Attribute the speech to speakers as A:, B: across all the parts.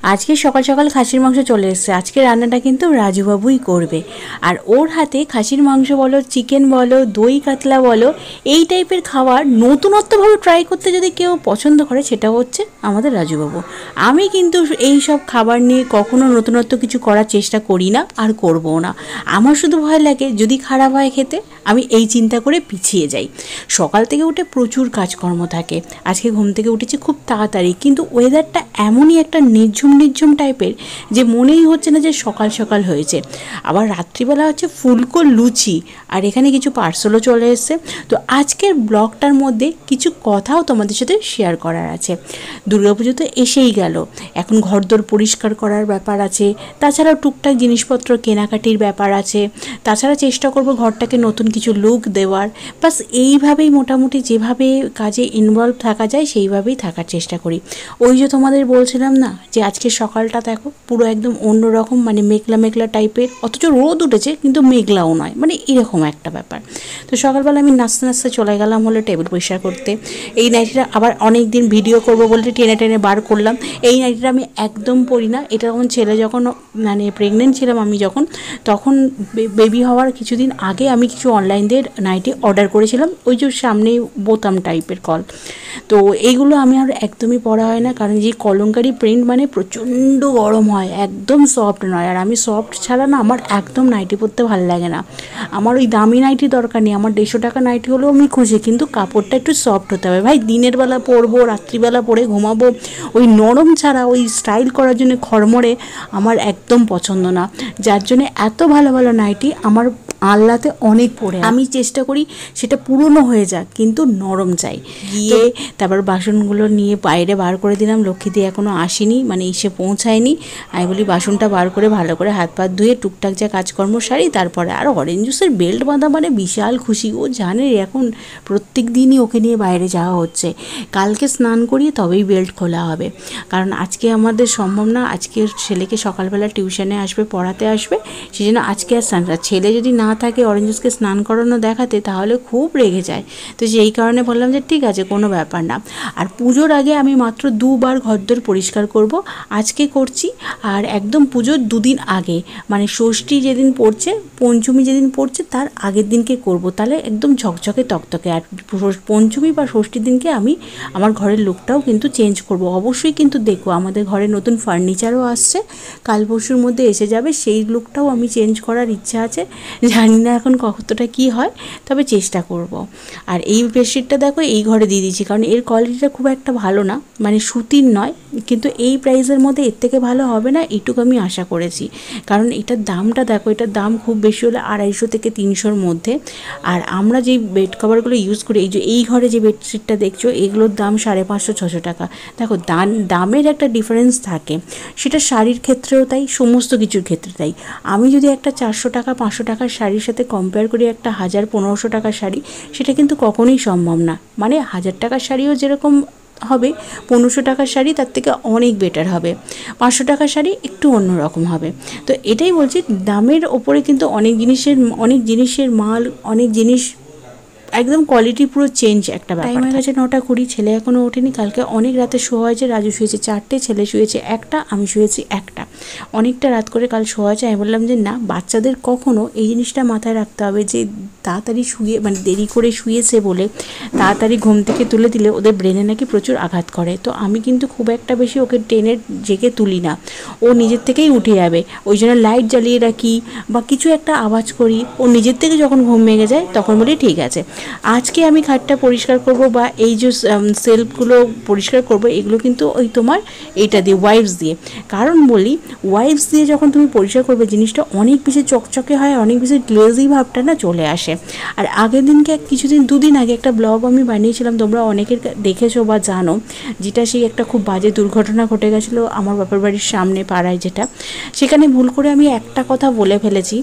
A: আজকে সকাল সকাল খাসির মাংস চলে এসেছে। আজকে রান্নাটা কিন্তু রাজুবাবুই করবে। আর ওর হাতে খাসির মাংস বলো, চিকেন বলো, দই কাতলা বলো, এই টাইপের খাবার নতুনত্বভাবে ট্রাই করতে যদি কেউ পছন্দ করে সেটা হচ্ছে আমাদের রাজুবাবু। আমি কিন্তু এই সব খাবার নিয়ে কখনো নতুনত্ব কিছু করার চেষ্টা করি না আর করবও না। আমার শুধু ভয় লাগে যদি খারাপ হয় খেতে, আমি এই চিন্তা করে পিছিয়ে যাই। সকাল থেকে উঠে প্রচুর কাজকর্ম থাকে। আজকে ঘুম থেকে উঠেছি খুব তাড়াতাড়ি, কিন্তু ওয়েদারটা এমনই একটা নির্ঝুম নির্ঝুম টাইপের যে মনেই হচ্ছে না যে সকাল সকাল হয়েছে। আবার রাত্রিবেলা হচ্ছে ফুলকো লুচি, আর এখানে কিছু পার্সেলও চলে এসছে। তো আজকের ব্লগটার মধ্যে কিছু কথাও তোমাদের সাথে শেয়ার করার আছে। দুর্গাপুজো তো এসেই গেল, এখন ঘরদোর পরিষ্কার করার ব্যাপার আছে, তাছাড়াও টুকটাক জিনিসপত্র কেনাকাটির ব্যাপার আছে, তাছাড়া চেষ্টা করব ঘরটাকে নতুন কিছু লুক দেওয়ার। বাস এইভাবেই মোটামুটি যেভাবে কাজে ইনভলভ থাকা যায় সেইভাবেই থাকার চেষ্টা করি। ওই যে তোমাদের বলছিলাম না যে আজকে সকালটা দেখো পুরো একদম অন্যরকম, মানে মেঘলা মেঘলা টাইপের, অথচ রোদ উঠেছে কিন্তু মেঘলাও নয়, মানে এরকম একটা ব্যাপার। তো সকালবেলা আমি নাচতে নাচতে চলে গেলাম হলো টেবিল পরিষ্কার করতে। এই নাইটিটা আবার অনেক দিন ভিডিও করবো বলে টেনে টেনে বার করলাম। এই নাইটিটা আমি একদম পরি না, এটা যখন ছেলে যখন মানে প্রেগনেন্ট ছিলাম আমি যখন, তখন বেবি হওয়ার কিছুদিন আগে আমি কিছু অনলাইন দিয়ে নাইটি অর্ডার করেছিলাম, ওই যে সামনেই বোতাম টাইপের কল। তো এইগুলো আমি আর একদমই পরা হয় না, কারণ যে কলমকারি প্রিন্ট মানে প্রচণ্ড গরম হয়, একদম সফট নয়। আর আমি সফট ছাড়া না আমার একদম নাইটি পরতে ভালো লাগে না। আমার ওই দামি নাইটি দরকার নেই, আমার 150 টাকা নাইটি হলেও আমি খুশি, কিন্তু কাপড়টা একটু সফট হতে হবে। ভাই দিনের বেলা পরবো, রাত্রিবেলা পরে ঘুমাবো, ওই নরম ছাড়া ওই স্টাইল করার জন্য খড়মড়ে আমার একদম পছন্দ না। যার জন্য এত ভালো ভালো নাইটি আমার আল্লাতে অনেক পরে আমি চেষ্টা করি সেটা পুরনো হয়ে যাক কিন্তু নরম চাই। গিয়ে তারপর বাসনগুলো নিয়ে বাইরে বার করে দিলাম। লক্ষ্মীদি এখনও আসেনি, মানে এসে পৌঁছায়নি। আমি বলি বাসনটা বার করে ভালো করে হাত পা ধুয়ে টুকটাক যা কাজকর্ম সারি, তারপরে আর অরেঞ্জ জুসের বেল্ট বাঁধা মানে বিশাল খুশি। ও জানে এখন প্রত্যেক দিনই ওকে নিয়ে বাইরে যাওয়া হচ্ছে। কালকে স্নান করিয়ে তবেই বেল্ট খোলা হবে, কারণ আজকে আমাদের সম্ভব না। আজকে ছেলেকে সকালবেলা টিউশনে আসবে, পড়াতে আসবে, সেই জন্য আজকে আর স্নান। ছেলে যদি না থাকে অরেঞ্জ জুসকে স্নান করানো দেখাতে, তাহলে খুব রেগে যায়। তো সেই কারণে বললাম যে ঠিক আছে, কোনো ব্যাপার না। আর পুজোর আগে আমি মাত্র 2 বার ঘরদোর পরিষ্কার করব, আজকে করছি। আর একদম পুজোর 2 দিন আগে, মানে ষষ্ঠী যেদিন পড়ছে, পঞ্চমী যেদিন পড়ছে তার আগের দিনকে করব, তাহলে একদম ঝকঝকে তকতকে। আর পঞ্চমী বা ষষ্ঠীর দিনকে আমি আমার ঘরের লুকটাও কিন্তু চেঞ্জ করব অবশ্যই। কিন্তু দেখো আমাদের ঘরে নতুন ফার্নিচারও আসছে, কাল পরশুর মধ্যে এসে যাবে, সেই লুকটাও আমি চেঞ্জ করার ইচ্ছা আছে। জানি না এখন কতটা কি হয়, তবে চেষ্টা করব। আর এই বেডশিটটা দেখো এই ঘরে দিয়ে দিয়েছি, কারণ এর কোয়ালিটিটা খুব একটা ভালো না, মানে সুতির নয়, কিন্তু এই প্রাইসের মধ্যে এর থেকে ভালো হবে না এইটুকু আমি আশা করেছি। কারণ এটার দামটা দেখো, এটার দাম খুব বেশি হলে 250 থেকে 300-র মধ্যে। আর আমরা যেই বেড কভারগুলো ইউজ করি, এই যে এই ঘরে যে বেডশিটটা দেখছো, এগুলোর দাম 550-600 টাকা। দেখো দামের একটা ডিফারেন্স থাকে, সেটা শাড়ির ক্ষেত্রেও তাই, সমস্ত কিছুর ক্ষেত্রে তাই। আমি যদি একটা 400 টাকা 500 টাকার শাড়ির সাথে কম্পেয়ার করি একটা 1000-1500 টাকার শাড়ি, সেটা কিন্তু কখনোই সম্ভব না। মানে 1000 টাকার শাড়িও যেরকম হবে, 1500 টাকার শাড়ি তার থেকে অনেক বেটার হবে, 500 টাকার শাড়ি একটু অন্যরকম হবে। তো এটাই বলছি, দামের ওপরে কিন্তু অনেক জিনিসের মাল, অনেক জিনিস একদম কোয়ালিটি পুরো চেঞ্জ একটা ব্যাপার। টাইম হয়ে গেছে 9:20, ছেলে এখনও ওঠেনি। কালকে অনেক রাতে শোয়া হয়েছে, রাজু শুয়েছে 4টে, ছেলে শুয়েছে 1টা, আমি শুয়েছি 1টা, অনেকটা রাত করে কাল শোয়া হয়েছে। আমি বললাম যে না, বাচ্চাদের কখনো এই জিনিসটা মাথায় রাখতে হবে যে তাড়াতাড়ি শুয়ে, মানে দেরি করে শুয়েছে বলে তাড়াতাড়ি ঘুম থেকে তুলে দিলে ওদের ব্রেনে নাকি প্রচুর আঘাত করে। তো আমি কিন্তু খুব একটা বেশি ওকে টেনে জেগে তুলি না, ও নিজের থেকেই উঠে যাবে। ওই জন্য লাইট জ্বালিয়ে রাখি বা কিছু একটা আওয়াজ করি, ও নিজের থেকে যখন ঘুম ভেঙে যায় তখন বলি ঠিক আছে। আজকে আমি খাটটা পরিষ্কার করব বা এই যে সেলফগুলো পরিষ্কার করব, এগুলো কিন্তু ওই তোমার এইটা দিয়ে, ওয়াইপস দিয়ে। কারণ বলি, ওয়াইপস দিয়ে যখন তুমি পরিষ্কার করবে জিনিসটা অনেক বেশি চকচকে হয়, অনেক বেশি গ্লেজি ভাবটা না চলে আসে। আর আগের দিনকে কিছুদিন 2 দিন আগে একটা ব্লগ আমি বানিয়েছিলাম, তোমরা অনেকের দেখেছো বা জানো, যেটা সেই একটা খুব বাজে দুর্ঘটনা ঘটে গেছিলো আমার বাপের বাড়ির সামনে পাড়ায়, যেটা সেখানে ভুল করে আমি একটা কথা বলে ফেলেছি।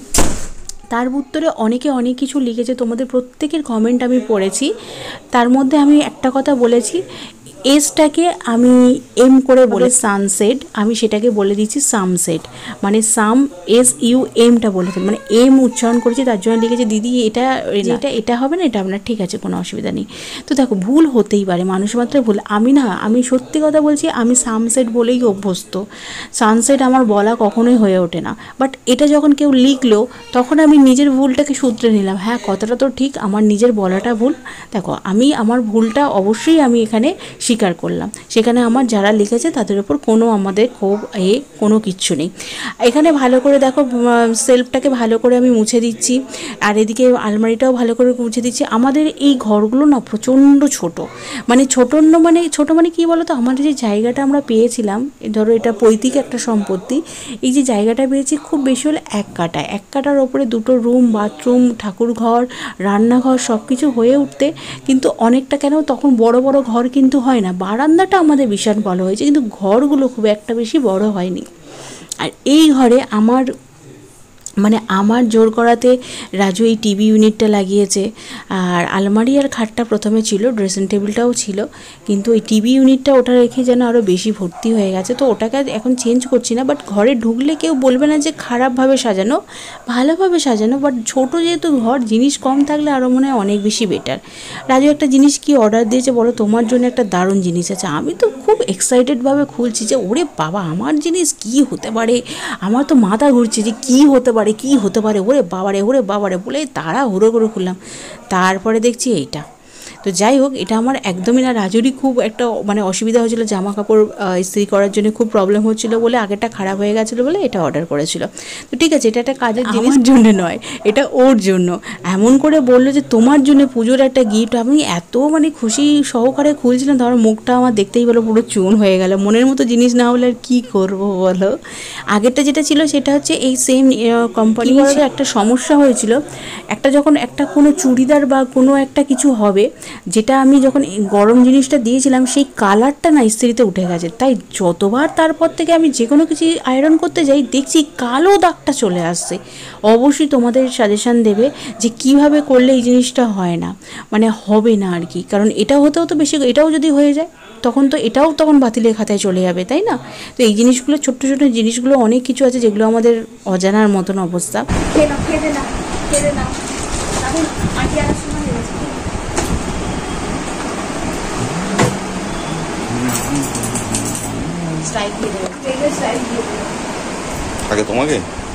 A: তার উত্তরে অনেকে অনেক কিছু লিখেছে, তোমাদের প্রত্যেকের কমেন্ট আমি পড়েছি। তার মধ্যে আমি একটা কথা বলেছি, এসটাকে আমি এম করে বলে সানসেট, আমি সেটাকে বলে দিচ্ছি সামসেট, মানে সাম SUMটা বলে ফেলি, মানে এম উচ্চারণ করেছি তার জন্য লিখেছি দিদি এটা এটা হবে না, এটা আপনার ঠিক আছে, কোনো অসুবিধা নেই। তো দেখো ভুল হতেই পারে, মানুষ মাত্র ভুল। আমি সত্যি কথা বলছি, আমি সামসেট বলেই অভ্যস্ত, সানসেট আমার বলা কখনোই হয়ে ওঠে না। বাট এটা যখন কেউ লিখলো তখন আমি নিজের ভুলটাকে শুধরে নিলাম, হ্যাঁ কথাটা তো ঠিক, আমার নিজের বলাটা ভুল। দেখো আমি আমার ভুলটা অবশ্যই আমি এখানে স্বীকার করলাম, সেখানে আমার যারা লিখেছে তাদের উপর কোনো আমাদের ক্ষোভ কোনো কিচ্ছু নেই। এখানে ভালো করে দেখো সেলফটাকে ভালো করে আমি মুছে দিচ্ছি, আর এদিকে আলমারিটাও ভালো করে মুছে দিচ্ছি। আমাদের এই ঘরগুলো না প্রচণ্ড ছোট, মানে ছোট মানে কী বলো তো, আমাদের যে জায়গাটা আমরা পেয়েছিলাম, ধরো এটা পৈতৃক একটা সম্পত্তি, এই যে জায়গাটা পেয়েছি খুব বেশি হলে 1 কাঠার ওপরে 2টো রুম, বাথরুম, ঠাকুর ঘর, রান্নাঘর সব কিছু হয়ে উঠতে কিন্তু অনেকটা, কেন তখন বড় বড় ঘর কিন্তু হয় না, বারান্দাটা আমাদের বিশাল বড় হয়েছে কিন্তু ঘরগুলো খুব একটা বেশি বড় হয়নি। আর এই ঘরে আমার জোর করাতে রাজু এই টিভি ইউনিটটা লাগিয়েছে। আর আলমারি আর খাটটা প্রথমে ছিল, ড্রেসিং টেবিলটাও ছিল, কিন্তু ওই টিভি ইউনিটটা ওটা রেখে যেন আরও বেশি ভর্তি হয়ে গেছে, তো ওটাকে এখন চেঞ্জ করছি না। বাট ঘরে ঢুকলে কেউ বলবে না যে খারাপভাবে সাজানো, ভালোভাবে সাজানো। বাট ছোটো যেহেতু ঘর, জিনিস কম থাকলে আরও মনে হয় অনেক বেশি বেটার। রাজু একটা জিনিস কি অর্ডার দিয়েছে বলো, তোমার জন্য একটা দারুণ জিনিস আছে। আমি তো খুব এক্সাইটেডভাবে খুলছি যে ওরে বাবা আমার জিনিস কি হতে পারে, আমার তো মাথা ঘুরছে যে কী হতে পারে ওরে বাবারে বলে তাড়াহুড়ো করে খুললাম, তারপরে দেখছি এইটা। তো যাই হোক, এটা আমার একদমই না, রাজুরই খুব একটা মানে অসুবিধা হয়েছিল, জামা কাপড় ইস্ত্রি করার জন্য খুব প্রবলেম হচ্ছিলো বলে, আগেরটা খারাপ হয়ে গেছিলো বলে এটা অর্ডার করেছিল। তো ঠিক আছে, এটা একটা কাজের জিনিস জন্য নয়, এটা ওর জন্য। এমন করে বললো যে তোমার জন্য পুজোর একটা গিফট। আমি এত মানে খুশি সহকারে খুলছিলাম, তোমার মুখটা আমার দেখতেই বলো পুরো চুন হয়ে গেল। মনের মতো জিনিস না হলে আর কী করবো বলো। আগেরটা যেটা ছিল সেটা হচ্ছে এই সেম কোম্পানি, একটা সমস্যা হয়েছিল, যখন কোনো চুড়িদার বা কোনো একটা কিছু হবে, যেটা আমি যখন গরম জিনিসটা দিয়েছিলাম সেই কালারটা না ইস্ত্রিতে উঠে গেছে। তাই যতবার তারপর থেকে আমি যে কোনো কিছু আয়রন করতে যাই দেখছি কালো দাগটা চলে আসছে। অবশ্যই তোমাদের সাজেশান দেবে যে কিভাবে করলে এই জিনিসটা হয় না, মানে হবে না আর কি। কারণ এটা হতেও তো বেশি, এটাও যদি হয়ে যায় তখন তো এটাও বাতিলের খাতায় চলে যাবে, তাই না? তো এই জিনিসগুলো, ছোট্ট ছোটো জিনিসগুলো অনেক কিছু আছে যেগুলো আমাদের অজানার মতন অবস্থা।
B: আগে তোমাকে,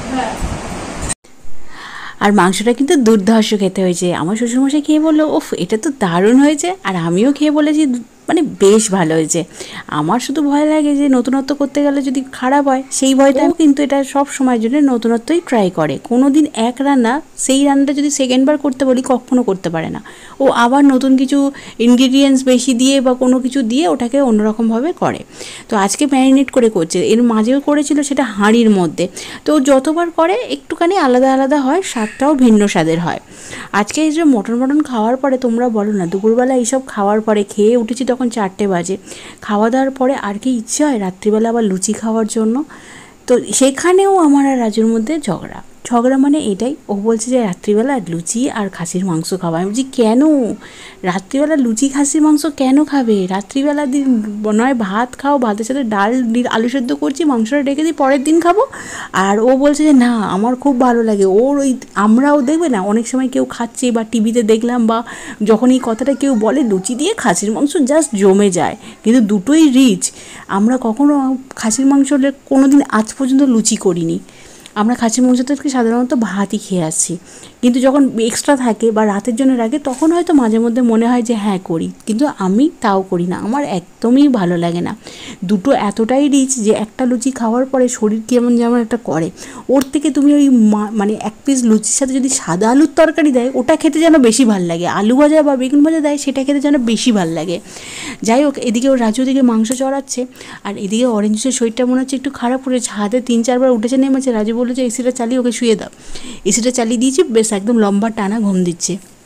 A: আর মাংসটা কিন্তু দুর্ধর্ষ খেতে হয়েছে। আমার শ্বশুরমশাই খেয়ে বললো ওফ এটা তো দারুণ হয়েছে, আর আমিও খেয়ে বলেছি মানে বেশ ভালো হয়েছে। আমার শুধু ভয় লাগে যে নতুনত্ব করতে গেলে যদি খারাপ হয়, সেই ভয়টাও কিন্তু এটা সব সময়ের জন্য নতুনত্বই ট্রাই করে। কোনো দিন এক রান্না, সেই রান্নাটা যদি সেকেন্ডবার করতে বলি কখনো করতে পারে না, ও আবার নতুন কিছু ইনগ্রিডিয়েন্টস বেশি দিয়ে বা কোনো কিছু দিয়ে ওটাকে অন্যরকমভাবে করে। তো আজকে ম্যারিনেট করে করছে, এর মাঝেও করেছিল সেটা হাঁড়ির মধ্যে। তো যতবার করে একটুখানি আলাদা আলাদা হয়, স্বাদটাও ভিন্ন স্বাদের হয়। আজকে এই যে মটন খাওয়ার পরে তোমরা বলো না, দুপুরবেলা এইসব খাওয়ার পরে খেয়ে উঠেছি তখন 4টে বাজে, খাওয়া দাওয়ার পরে আর কি ইচ্ছে হয় রাত্রিবেলা আবার লুচি খাওয়ার জন্য। তো সেখানেও আমার আর রাজুর মধ্যে ঝগড়া মানে এটাই, ও বলছে যে রাত্রিবেলা লুচি আর খাসির মাংস খাওয়া। আমি বলছি কেন রাত্রিবেলা লুচি খাসির মাংস কেন খাবে, রাত্রিবেলা দিন নয় ভাত খাও, ভাতের সাথে ডাল আলু সেদ্ধ করছি, মাংসটা রেখে দিই পরের দিন খাবো। আর ও বলছে যে না আমার খুব ভালো লাগে ওর ওই, আমরাও দেখবে না অনেক সময় কেউ খাচ্ছে বা টিভিতে দেখলাম, বা যখন এই কথাটা কেউ বলে লুচি দিয়ে খাসির মাংস জাস্ট জমে যায়, কিন্তু দুটোই রিচ। আমরা কখনো খাসির মাংস কোনো দিন আজ পর্যন্ত লুচি করিনি, আমরা খাসির মাংস থেকে সাধারণত ভাতই খেয়ে আসছি। কিন্তু যখন এক্সট্রা থাকে বা রাতের জন্য রাখে তখন হয়তো মাঝে মধ্যে মনে হয় যে হ্যাঁ করি, কিন্তু আমি তাও করি না, আমার একদমই ভালো লাগে না। দুটো এতটাই রিচ যে একটা লুচি খাওয়ার পরে শরীর কেমন যেমন একটা করে। ওর থেকে তুমি ওই মানে এক পিস লুচির সাথে যদি সাদা আলুর তরকারি দেয় ওটা খেতে যেন বেশি ভাল লাগে, আলু ভাজা বা বেগুন ভাজা দেয় সেটা খেতে যেন বেশি ভাল লাগে। যাই হোক, এদিকে ওর রাজু দিকে মাংস চড়াচ্ছে, আর এদিকে অরেঞ্জের শরীরটা মনে হচ্ছে একটু খারাপ করেছে, হাতে 3-4বার উঠেছে নেমেছে। রাজু বললো যে এসিটা চালিয়ে ওকে শুয়ে দাও, এসিটা চালিয়ে দিয়েছি, বেশ একদম লম্বা টানা ঘুম দিচ্ছে।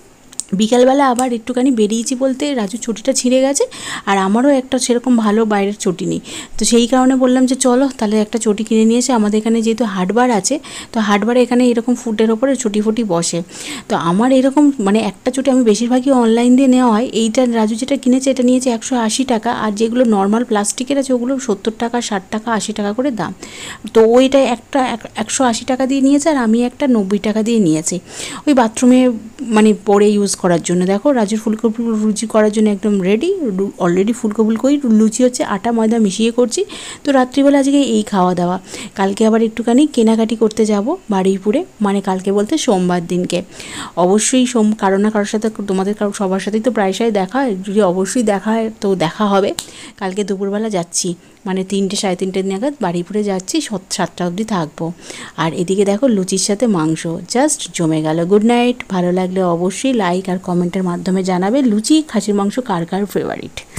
A: বিকালবেলা আবার একটুখানি বেরিয়েছি বলতে রাজুর ছুটিটা ছিঁড়ে গেছে, আর আমারও একটা সেরকম ভালো বাইরের চটি নেই। তো সেই কারণে বললাম যে চলো তাহলে একটা চটি কিনে নিয়ে এসে, আমাদের এখানে যেহেতু হাটবার আছে, তো হাটবারে এখানে এরকম ফুটের ওপরে চটি ফটি বসে। তো আমার এরকম মানে একটা চটি আমি বেশিরভাগই অনলাইন দিয়ে নেওয়া হয়। এইটা রাজু যেটা কিনেছে এটা নিয়েছে 180 টাকা, আর যেগুলো নর্মাল প্লাস্টিকের আছে ওগুলো 70 টাকা, 60 টাকা, 80 টাকা করে দাম। তো ওইটা একটা 180 টাকা দিয়ে নিয়েছে, আর আমি একটা 90 টাকা দিয়ে নিয়েছি ওই বাথরুমে মানে পরে ইউজ করার জন্য। দেখো রাজুর ফুলকপি লুচি করার জন্য একদম রেডি। অলরেডি ফুলকপি লুচি হচ্ছে, আটা ময়দা মিশিয়ে করছি। তো রাত্রিবেলা আজকে এই খাওয়া দাওয়া। কালকে আবার একটুখানি কেনাকাটি করতে যাব বারুইপুরে, মানে কালকে বলতে সোমবার দিনকে। অবশ্যই কারো না কারোর সাথে, তোমাদের সবার সাথেই তো প্রায়শই দেখা হয়, যদি অবশ্যই দেখা হয় তো দেখা হবে। কালকে দুপুরবেলা যাচ্ছি, মানে 3টে সাড়ে 3টে নাগাদ বারুইপুরে যাচ্ছি, 7টা অবধি থাকবো। আর এদিকে দেখো লুচির সাথে মাংস জাস্ট জমে গেল। Good night. ভালো লাগলে অবশ্যই লাইক আর কমেন্টের মাধ্যমে জানাবে লুচি খাসির মাংস কার কার ফেভারিট।